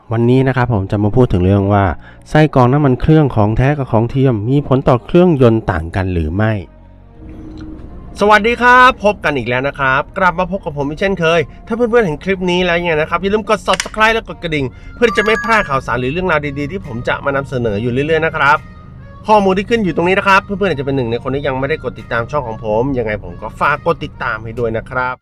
วันนี้นะครับผมจะมาพูดถึงเรื่องว่าไส้กรองน้ำมันเครื่องของแท้กับของเทียมมีผลต่อเครื่องยนต์ต่างกันหรือไม่สวัสดีครับพบกันอีกแล้วนะครับกลับมาพบกับผมอีกเช่นเคยถ้าเพื่อนๆเห็นคลิปนี้แล้วเนี่ยนะครับอย่าลืมกด Subscribe และกดกระดิ่งเพื่อจะไม่พลาดข่าวสารหรือเรื่องราวดีๆที่ผมจะมานำเสนออยู่เรื่อยๆนะครับข้อมูลที่ขึ้นอยู่ตรงนี้นะครับเพื่อนๆอาจจะเป็นหนึ่งในคนที่ยังไม่ได้กดติดตามช่องของผมยังไงผมก็ฝากกดติดตามให้ด้วยนะครับ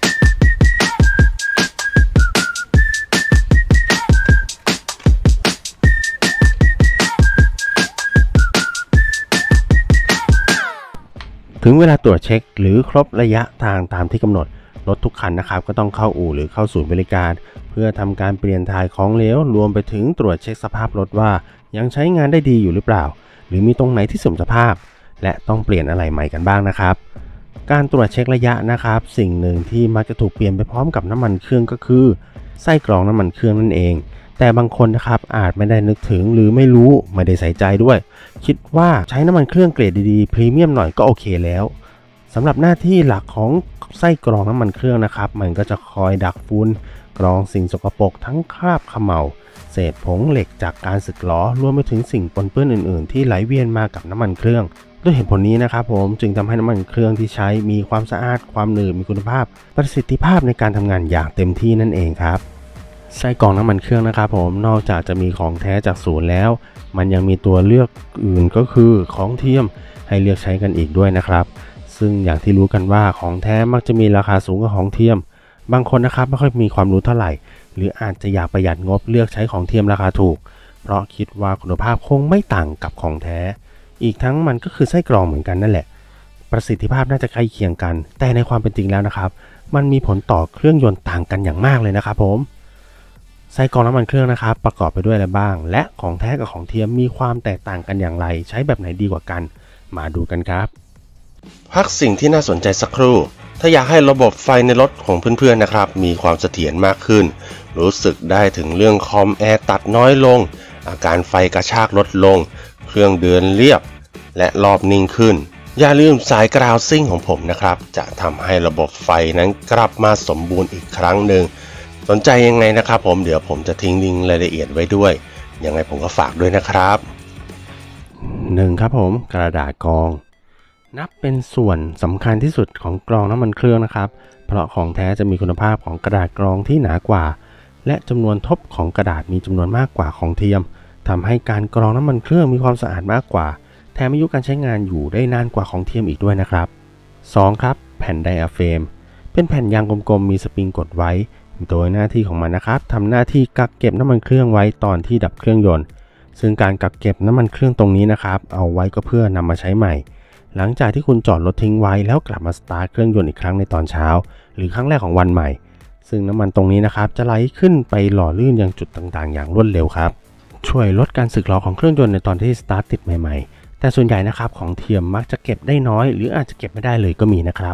ถึงเวลาตรวจเช็คหรือครบระยะทางตามที่กำหนดรถทุกคันนะครับก็ต้องเข้าอู่หรือเข้าศูนย์บริการเพื่อทำการเปลี่ยนถ่ายของเหลวรวมไปถึงตรวจเช็คสภาพรถว่ายังใช้งานได้ดีอยู่หรือเปล่าหรือมีตรงไหนที่เสื่อมสภาพและต้องเปลี่ยนอะไรใหม่กันบ้างนะครับการตรวจเช็คระยะนะครับสิ่งหนึ่งที่มักจะถูกเปลี่ยนไปพร้อมกับน้ำมันเครื่องก็คือไส้กรองน้ำมันเครื่องนั่นเองแต่บางคนนะครับอาจไม่ได้นึกถึงหรือไม่รู้ไม่ได้ใส่ใจด้วยคิดว่าใช้น้ำมันเครื่องเกรดดีๆพรีเมียมหน่อยก็โอเคแล้วสำหรับหน้าที่หลักของไส้กรองน้ำมันเครื่องนะครับมันก็จะคอยดักฝุ่นกรองสิ่งสกปรกทั้งคราบเขม่าเศษผงเหล็กจากการสึกหรอรวมไปถึงสิ่งปนเปื้อนอื่นๆที่ไหลเวียนมากับน้ำมันเครื่องด้วยเหตุผลนี้นะครับผมจึงทำให้น้ำมันเครื่องที่ใช้มีความสะอาดความหนืดมีคุณภาพประสิทธิภาพในการทำงานอย่างเต็มที่นั่นเองครับไส้กรองน้ำมันเครื่องนะครับผมนอกจากจะมีของแท้จากศูนย์แล้วมันยังมีตัวเลือกอื่นก็คือของเทียมให้เลือกใช้กันอีกด้วยนะครับซึ่งอย่างที่รู้กันว่าของแท้มักจะมีราคาสูงกว่าของเทียมบางคนนะครับไม่ค่อยมีความรู้เท่าไหร่หรืออาจจะอยากประหยัดงบเลือกใช้ของเทียมราคาถูกเพราะคิดว่าคุณภาพคงไม่ต่างกับของแท้อีกทั้งมันก็คือไส้กรองเหมือนกันนั่นแหละประสิทธิภาพน่าจะใกล้เคียงกันแต่ในความเป็นจริงแล้วนะครับมันมีผลต่อเครื่องยนต์ต่างกันอย่างมากเลยนะครับผมไส้กรองน้ำมันเครื่องนะครับประกอบไปด้วยอะไรบ้างและของแท้กับของเทียมมีความแตกต่างกันอย่างไรใช้แบบไหนดีกว่ากันมาดูกันครับพักสิ่งที่น่าสนใจสักครู่ถ้าอยากให้ระบบไฟในรถของเพื่อนๆนะครับมีความเสถียรมากขึ้นรู้สึกได้ถึงเรื่องคอมแอร์ตัดน้อยลงอาการไฟกระชากลดลงเครื่องเดินเรียบและรอบนิ่งขึ้นอย่าลืมสายกราวซิ่งของผมนะครับจะทำให้ระบบไฟนั้นกลับมาสมบูรณ์อีกครั้งหนึ่งสนใจยังไงนะครับผมเดี๋ยวผมจะทิ้งลิงก์รายละเอียดไว้ด้วยยังไงผมก็ฝากด้วยนะครับ1ครับผมกระดาษกรองนับเป็นส่วนสำคัญที่สุดของกรองน้ำมันเครื่องนะครับเพราะของแท้จะมีคุณภาพของกระดาษกรองที่หนากว่าและจำนวนทบของกระดาษมีจำนวนมากกว่าของเทียมทำให้การกรองน้ำมันเครื่องมีความสะอาดมากกว่าแถมอายุการใช้งานอยู่ได้นานกว่าของเทียมอีกด้วยนะครับ2ครับแผ่นไดอะเฟรมเป็นแผ่นยางกลมๆมีสปริงกดไว้โดยหน้าที่ของมันนะครับทำหน้าที่กักเก็บน้ำมันเครื่องไว้ตอนที่ดับเครื่องยนต์ซึ่งการกักเก็บน้ำมันเครื่องตรงนี้นะครับเอาไว้ก็เพื่อนำมาใช้ใหม่หลังจากที่คุณจอดรถทิ้งไว้แล้วกลับมาสตาร์ทเครื่องยนต์อีกครั้งในตอนเช้าหรือครั้งแรกของวันใหม่ซึ่งน้ำมันตรงนี้นะครับจะไหลขึ้นไปหล่อลื่นยังจุดต่างๆอย่างรวดเร็วครับช่วยลดการสึกหรอของเครื่องยนต์ในตอนที่สตาร์ทติดใหม่ๆแต่ส่วนใหญ่นะครับของเทียมมักจะเก็บได้น้อยหรืออาจจะเก็บไม่ได้เลยก็มีนะครับ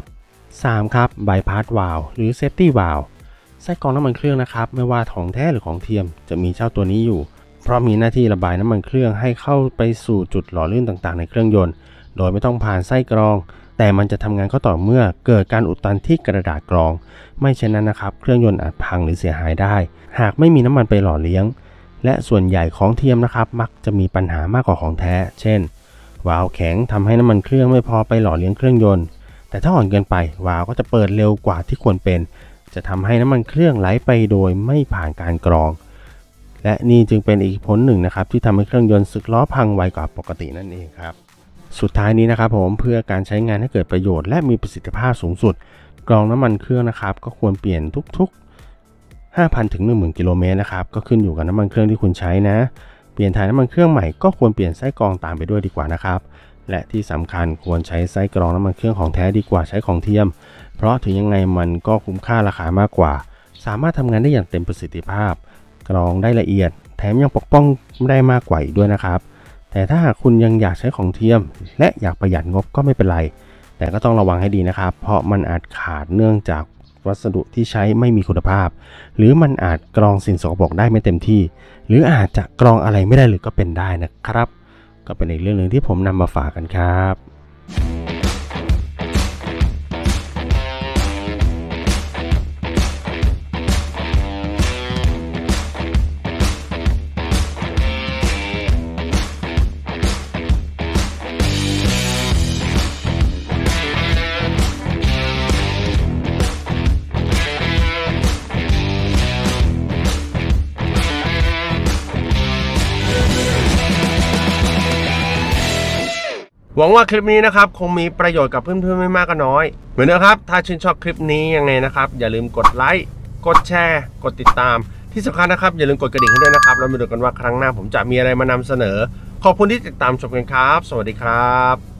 3ครับไบพาสวาล์วหรือเซฟตี้วาล์วไส้กรองน้ำมันเครื่องนะครับไม่ว่าของแท้หรือของเทียมจะมีเจ้าตัวนี้อยู่เพราะมีหน้าที่ระบายน้ำมันเครื่องให้เข้าไปสู่จุดหล่อลื่นต่างๆในเครื่องยนต์โดยไม่ต้องผ่านไส้กรองแต่มันจะทำงานก็ต่อเมื่อเกิดการอุดตันที่กระดาษกรองไม่เช่นนั้นนะครับเครื่องยนต์อาจพังหรือเสียหายได้หากไม่มีน้ำมันไปหล่อเลี้ยงและส่วนใหญ่ของเทียมนะครับมักจะมีปัญหามากกว่าของแท้เช่นวาล์วแข็งทำให้น้ำมันเครื่องไม่พอไปหล่อเลี้ยงเครื่องยนต์แต่ถ้าอ่อนเกินไปวาล์วก็จะเปิดเร็วกว่าที่ควรเป็นจะทำให้น้ำมันเครื่องไหลไปโดยไม่ผ่านการกรองและนี่จึงเป็นอีกผลหนึ่งนะครับที่ทำให้เครื่องยนต์สึกล้อพังไวกว่าปกตินั่นเองครับสุดท้ายนี้นะครับผมเพื่อการใช้งานให้เกิดประโยชน์และมีประสิทธิภาพสูงสุดกรองน้ำมันเครื่องนะครับก็ควรเปลี่ยนทุกๆ 5,000 ถึง 10,000 กิโลเมตรนะครับก็ขึ้นอยู่กับน้ำมันเครื่องที่คุณใช้นะเปลี่ยนถ่ายน้ำมันเครื่องใหม่ก็ควรเปลี่ยนไส้กรองตามไปด้วยดีกว่านะครับและที่สำคัญควรใช้ไส้กรองน้ำมันเครื่องของแท้ดีกว่าใช้ของเทียมเพราะถึงยังไงมันก็คุ้มค่าราคามากกว่าสามารถทำงานได้อย่างเต็มประสิทธิภาพกรองได้ละเอียดแถมยังปกป้องได้มากกว่าอีกด้วยนะครับแต่ถ้าหากคุณยังอยากใช้ของเทียมและอยากประหยัดงบก็ไม่เป็นไรแต่ก็ต้องระวังให้ดีนะครับเพราะมันอาจขาดเนื่องจากวัสดุที่ใช้ไม่มีคุณภาพหรือมันอาจกรองสิ่งสกปรกได้ไม่เต็มที่หรืออาจจะกรองอะไรไม่ได้เลยก็เป็นได้นะครับก็เป็นอีกเรื่องนึงที่ผมนำมาฝากกันครับหวังว่าคลิปนี้นะครับคงมีประโยชน์กับเพื่อนๆไม่มากก็น้อยเหมือนเดิมครับถ้าชื่นชอบคลิปนี้ยังไงนะครับอย่าลืมกดไลค์กดแชร์กดติดตามที่สำคัญนะครับอย่าลืมกดกระดิ่งให้ด้วยนะครับแล้วมาดูกันว่าครั้งหน้าผมจะมีอะไรมานำเสนอขอบคุณที่ติดตามชมกันครับสวัสดีครับ